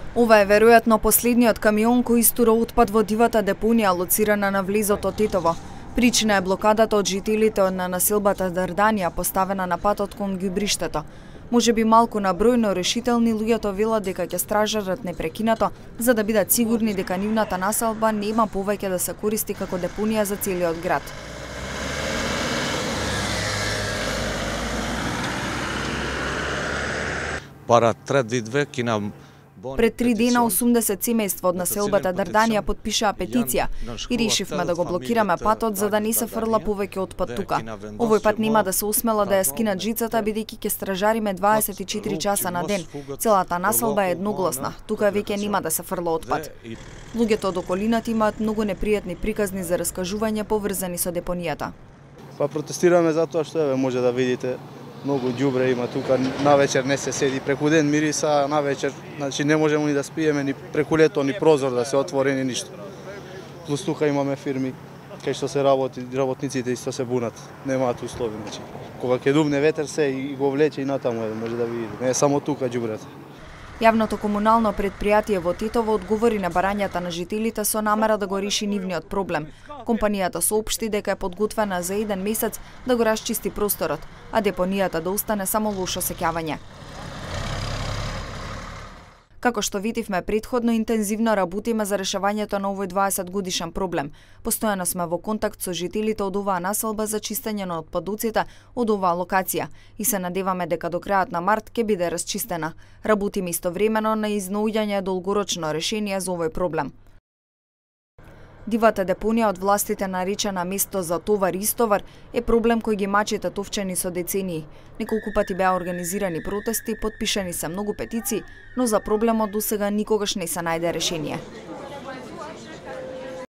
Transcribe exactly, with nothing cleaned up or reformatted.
Ова е веројатно последниот камион кој истура отпад во дивата депонија лоцирана на влезот од Тетово. Причина е блокадата од жителите на населбата Дарданија поставена на патот кон ѓубриштето. Може би малку на број, но решителни луѓето велат дека ќе стражарат непрекинато за да бидат сигурни дека нивната населба нема повеќе да се користи како депонија за целиот град. Пара три кина Пред три дена осумдесет семејства од населбата Дарданија потпишаа петиција и решивме да го блокираме патот за да не се фрла повеќе отпад тука. Овој пат нема да се усмела да ја скинат жицата бидејќи ќе стражариме дваесет и четири часа на ден. Целата населба е едногласна. Тука веќе нема да се фрла отпад. Луѓето од околината имаат многу непријатни приказни за раскажување поврзани со депонијата. Па протестираме затоа што еве може да видите многу ѓубре има тука, навечер не се седи, преку ден мириса, навечер, значи не можеме ни да спиеме, ни преку лето, ни прозор да се отвори, ни ништо. Плюс тука имаме фирми кај што се работи, работниците исто се бунат, немаат услови, значи. Кога ќе дувне ветер се и го влече и натаму, може да видите, не е само тука ѓубрето. Јавното комунално предпријатие во Тетово одговори на барањата на жителите со намера да го реши нивниот проблем. Компанијата соопшти дека е подготвена за еден месец да го расчисти просторот, а депонијата да остане само лошо сеќавање. Како што видивме претходно, интензивно работиме за решавањето на овој дваесет годишен проблем. Постојано сме во контакт со жителите од оваа населба за чистење на отпадоците од оваа локација и се надеваме дека до крајот на март ќе биде расчистена. Работиме истовремено на изнаоѓање долгорочно решение за овој проблем. Дивата депонија од властите наречена место за товар и истовар е проблем кој ги мачи татовчани со децении. Неколку пати беа организирани протести, потпишани се многу петиции, но за проблемот досега никогаш не се најде решение.